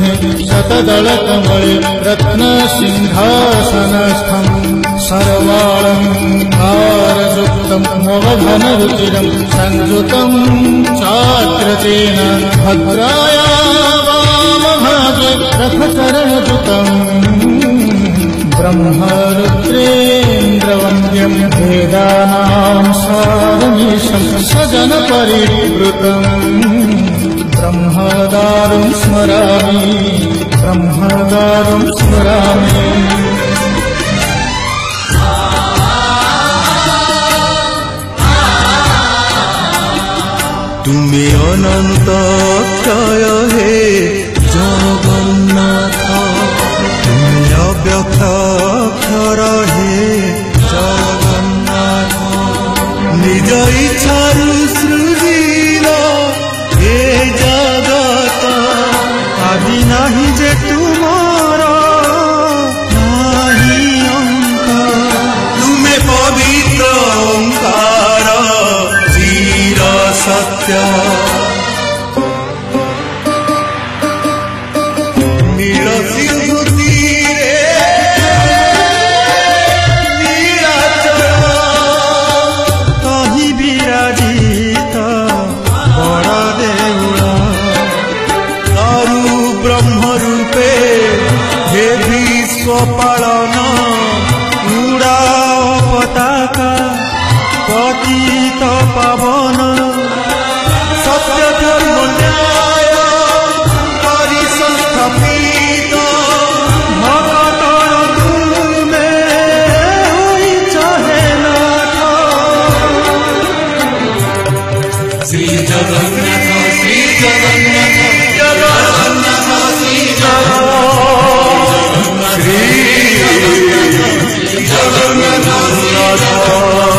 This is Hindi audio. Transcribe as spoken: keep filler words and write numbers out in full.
शतदलकमले रत्नसिंहासनस्थं सर्वालङ्कारयुक्तं मोहघनरुचिरं संयुतं चाग्रजेन भद्राया वामभागे रथचरणयुतं ब्रह्मरुद्रेन्द्रवन्द्यं वेदानां सारमीशं सजनपरिवृतं ब्रह्मदारुं स्मरामि ब्रह्मदारुं स्मरामि। तुमे अनंत क्षय हे जगन्नाथ, तुमे अव्यक्त अक्षर हे जगन्नाथ। निज इच्छारु सृजिल हे जगत, आदि नाही जे तुमार नाही अंत। तुमे पवित्र ओंकार चिर सत्य, नील सिंधु तीरे नीलाचल, कहीं विराजित बड़ देउल। दारु ब्रह्म रूपे हे विश्व पालन, उड़ाओ पताका पतित पावन। सत्य धर्म न्याय परिसंस्थापित, भगतर तुमे होइछ हे नाथ। श्री जगन्नाथ श्री जगन्नाथ जगन्नाथ श्री जगन्नाथ श्री जगन्नाथ।